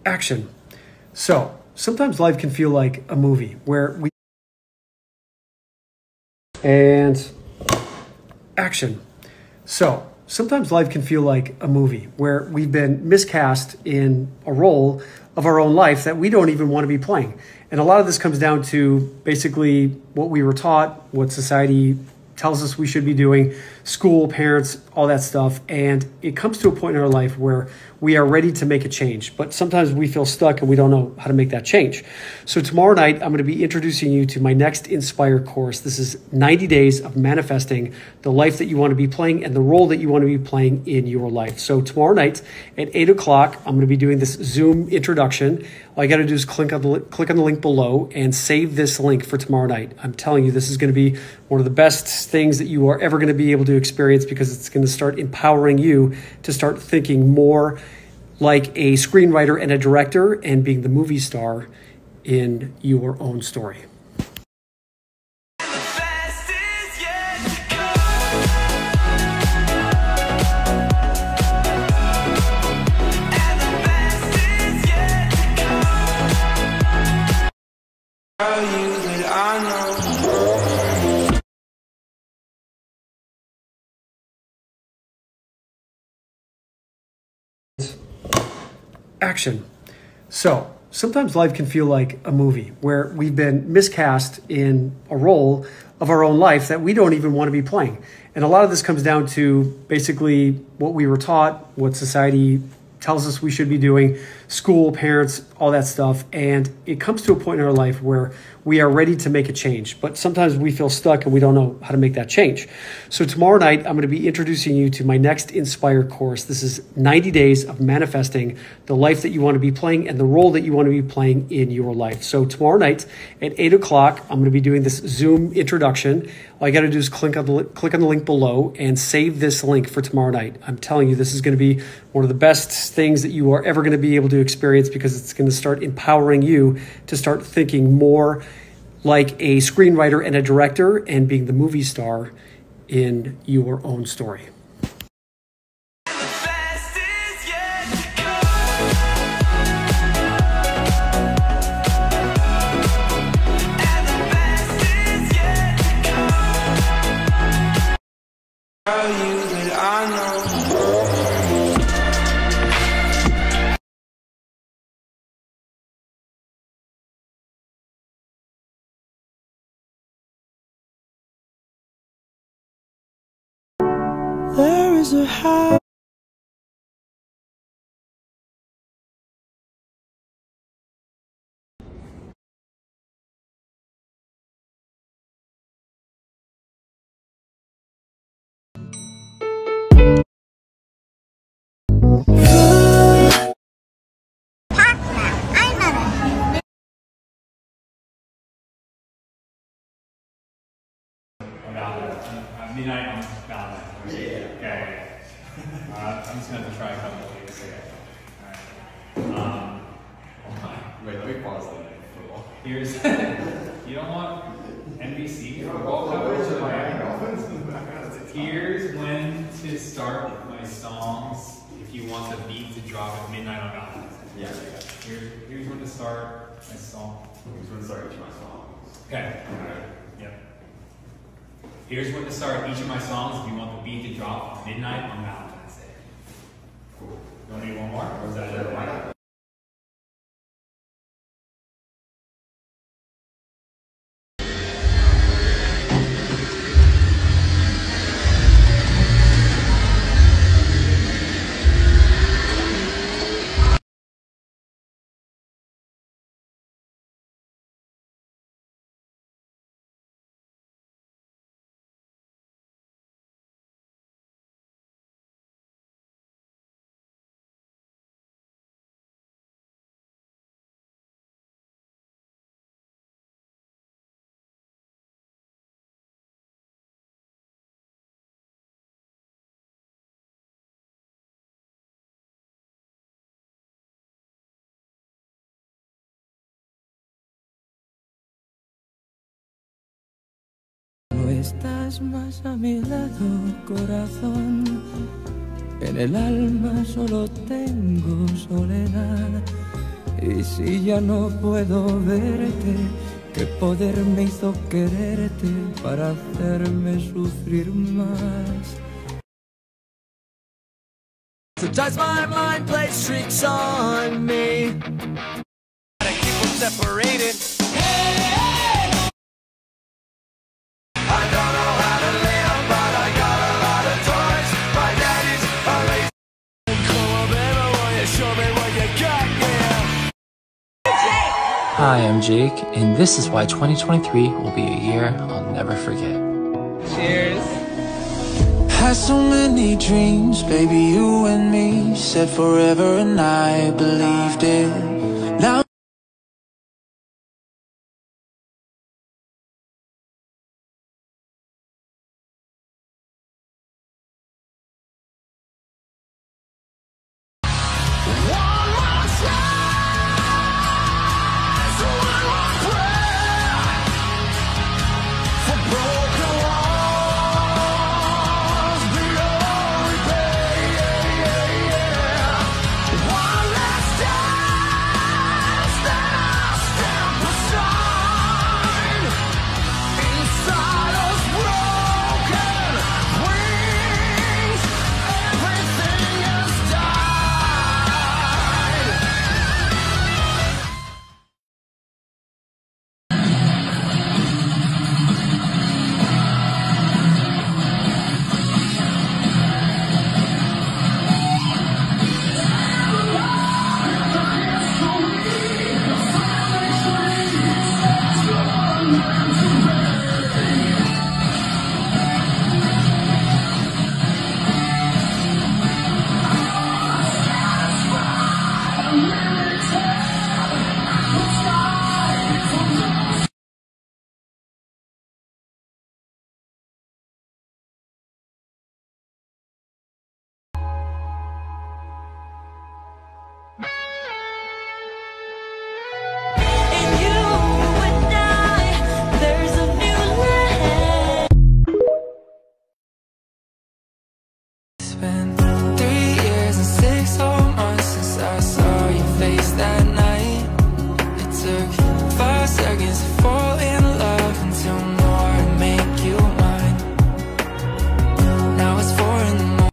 Action. So sometimes life can feel like a movie where we and action. So sometimes life can feel like a movie where we've been miscast in a role of our own life that we don't even want to be playing. And a lot of this comes down to basically what we were taught, what society tells us we should be doing, school, parents, all that stuff. And it comes to a point in our life where we are ready to make a change, but sometimes we feel stuck and we don't know how to make that change. So tomorrow night, I'm going to be introducing you to my next Inspire course. This is 90 days of manifesting the life that you want to be playing and the role that you want to be playing in your life. So tomorrow night at 8 o'clock, I'm going to be doing this Zoom introduction. All you got to do is click on the link below and save this link for tomorrow night. I'm telling you, this is going to be one of the best things that you are ever going to be able to experience, because it's going to start empowering you to start thinking more like a screenwriter and a director and being the movie star in your own story. Action. So sometimes life can feel like a movie where we've been miscast in a role of our own life that we don't even want to be playing. And a lot of this comes down to basically what we were taught, what society tells us we should be doing, school, parents, all that stuff. And it comes to a point in our life where we are ready to make a change, but sometimes we feel stuck and we don't know how to make that change. So tomorrow night, I'm going to be introducing you to my next Inspire course. This is 90 days of manifesting the life that you want to be playing and the role that you want to be playing in your life. So tomorrow night at 8 o'clock, I'm going to be doing this Zoom introduction. All you got to do is click on the link below and save this link for tomorrow night. I'm telling you, this is going to be one of the best things that you are ever going to be able to experience, because it's going to start empowering you to start thinking more like a screenwriter and a director and being the movie star in your own story. There is a high. Midnight on Valentine's. Okay. I'm just gonna have to try a couple of these. Alright. Wait, let me pause that. Here's you don't want NBC football coverage of Miami Dolphins. Here's when to start my songs if you want the beat to drop at midnight on Valentine's. Yeah. Here's when to start my song. Here's when to start each of my songs. Okay. Yep. Here's when to start each of my songs if you want the beat to drop at midnight on Valentine's Day. Cool. You want to do one more? Or is that it? Why not? No estás más a mi lado, corazón. En el alma solo tengo soledad. Y si ya no puedo verte, ¿qué poder me hizo quererte para hacerme sufrir más? Sometimes my mind plays tricks on me. Gotta keep them separated. Hey! I don't know how to live, but I got a lot of toys. My daddy's a lazy. Come on, baby, will you show me what you got, yeah? Hi, I'm Jake, and this is why 2023 will be a year I'll never forget. Cheers. Had so many dreams, baby, you and me said forever and I believed it. Now spent 3 years and 6 whole months since I saw your face that night. It took 5 seconds to fall in love and 2 more to make you mine. Now it's 4 in the morning.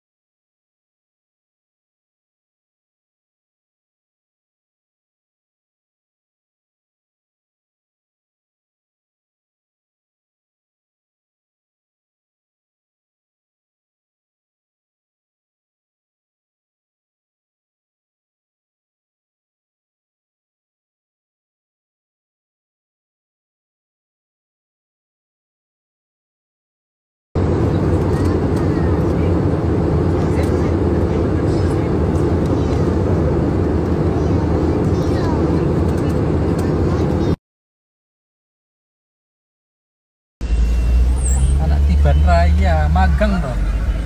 Anak Tiban Raya, magang dong.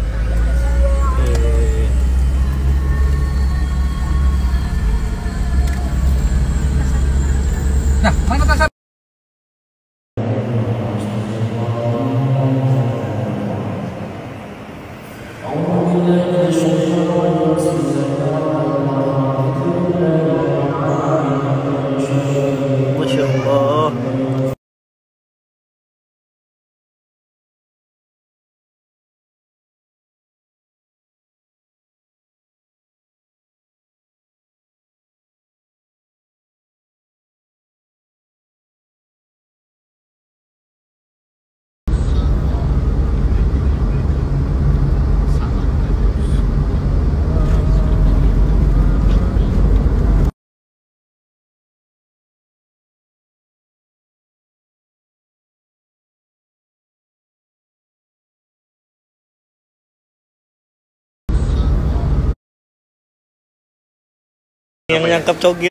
Nah, mana tasan? Masya Allah. Yang nyangkap cogil.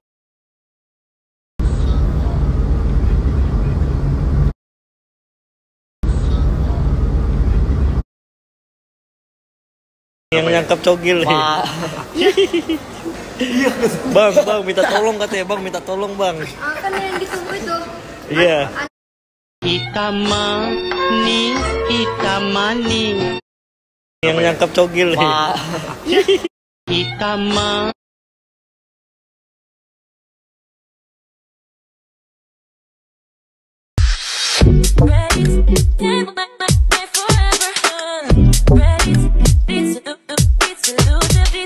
Yang nyangkap cogil. Bang, minta tolong katanya, Bang, minta tolong, Bang. Kan yang ditunggu itu. Iya. Hitam manis. Yang nyangkap cogil. Hitam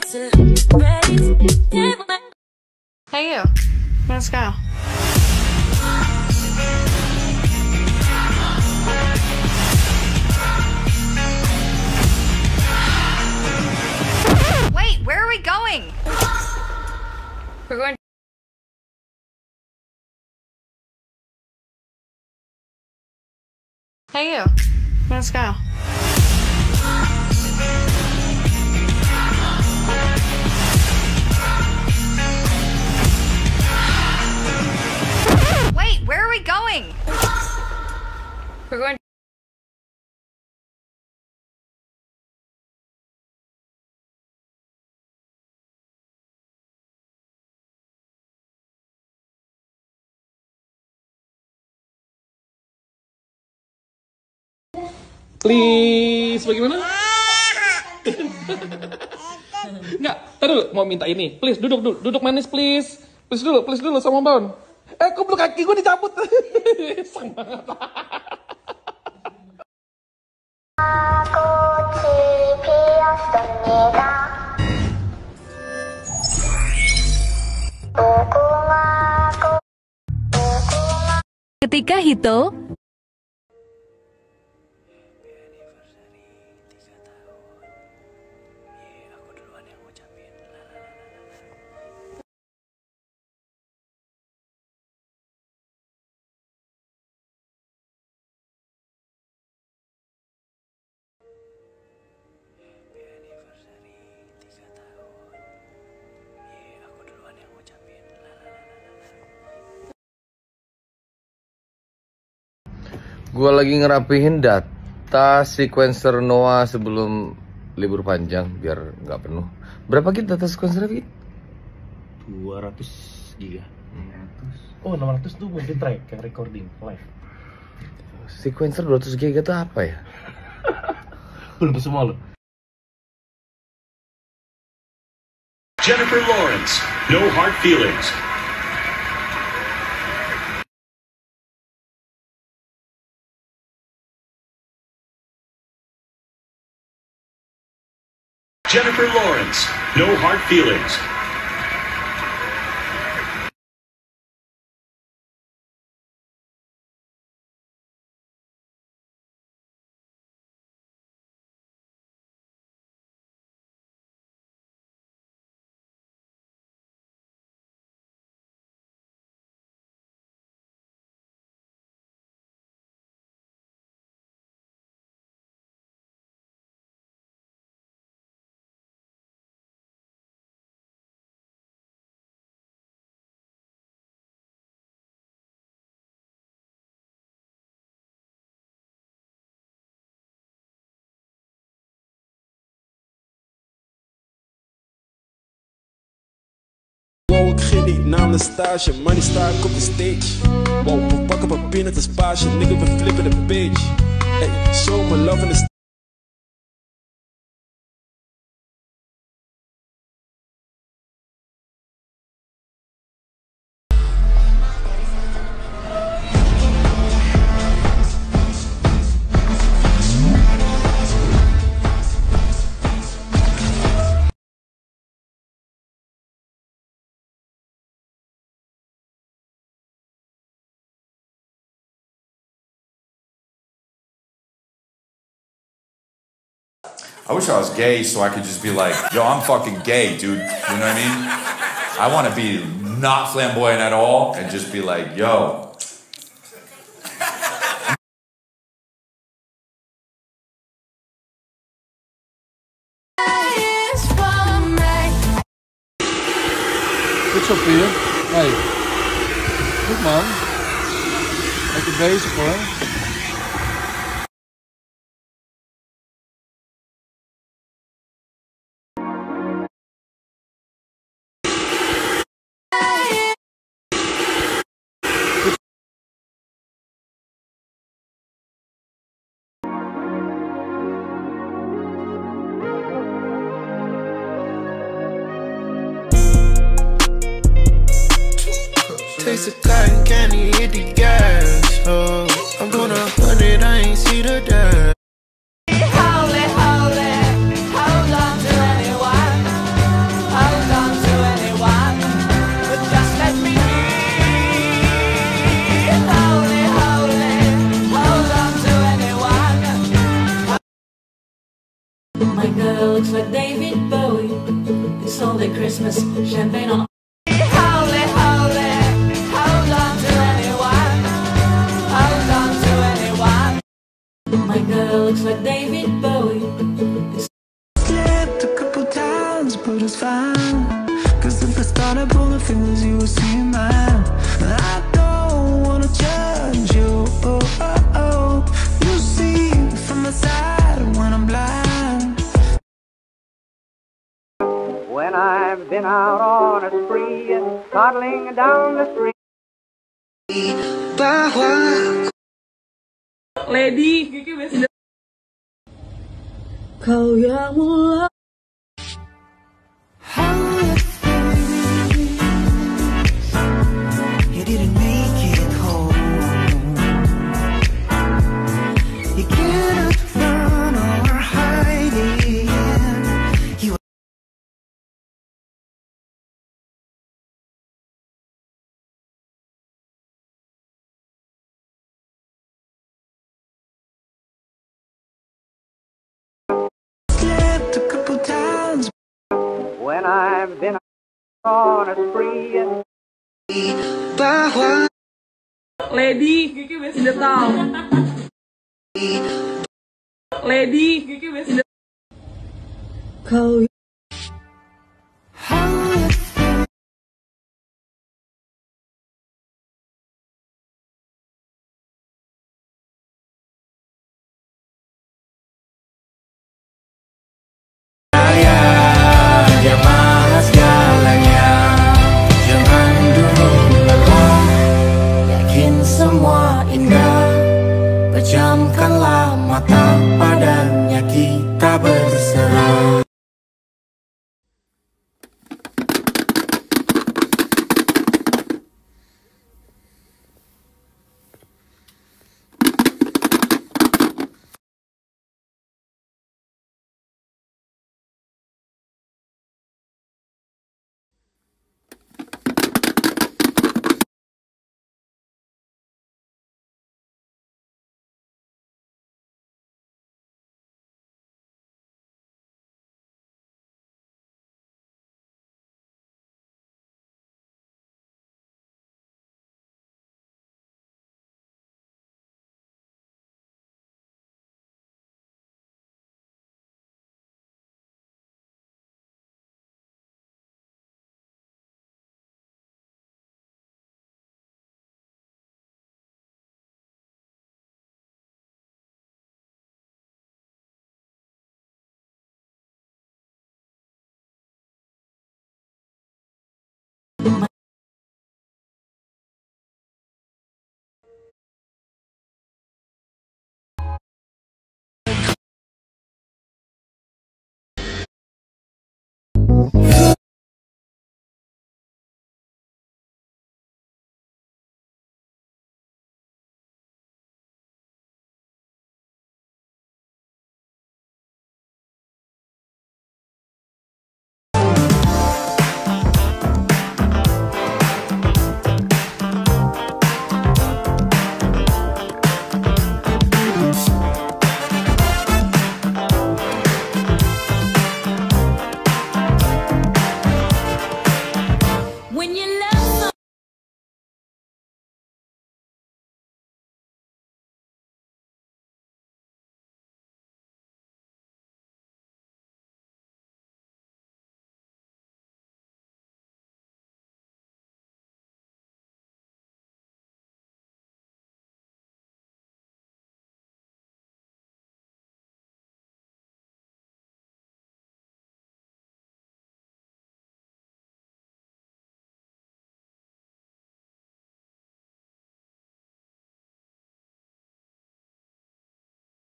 Hey you, let's go. Wait, where are we going? We're going. Hey you, let's go. Wait, where are we going? We're going. Please, bagaimana? Enggak, taruh mau minta ini. Please, duduk manis, please. Please dulu sama Bang. Kok kaki gue dicabut. Sang banget. Ketika Hito Gua lagi ngerapihin data sequencer Noah sebelum libur panjang biar nggak penuh. Berapa gig data sequencer Vit? 200 giga. Oh, 600 tuh mungkin track yang recording live. Sequencer 200 giga itu apa ya? Belum semua lo. Jennifer Lawrence, No Hard Feelings. Jennifer Lawrence, No Hard Feelings. Wow, ik ging niet naar mijn stage, maar nu sta ik op de stage. Wow, we pakken papier net als paasje, nigga, we flippen de page. Hey, show me love in the I wish I was gay so I could just be like, yo, I'm fucking gay, dude. You know what I mean? I want to be not flamboyant at all and just be like, yo. Goed zo, Pier. Hey. Goed, man. Lekker bezig, hoor. Taste the cotton candy, hit the gas. Oh, I'm doing 100, I ain't see the dash. Hold on to anyone. looks like David Bowie. It's all day Christmas, champagne on. Holy, holy, hold on to anyone. Hold on to anyone. My girl looks like David Bowie. Slipped a couple times, but it's fine. Cause if I started pulling fingers, you would see mine. I don't wanna judge you. Oh, oh, oh. You see from the side when I'm blind. When I've been out on a spree and toddling down the street. Lady, kau yang mulai. You didn't make it home. You cannot run or hide it. You slept a couple times. When I've been on a spree and Lady, udah tahu. Lady, kau. Yang maha segalanya, jangan dulu mengeluh. Yakin semua indah, pejamkanlah mata, padanya kita berserah.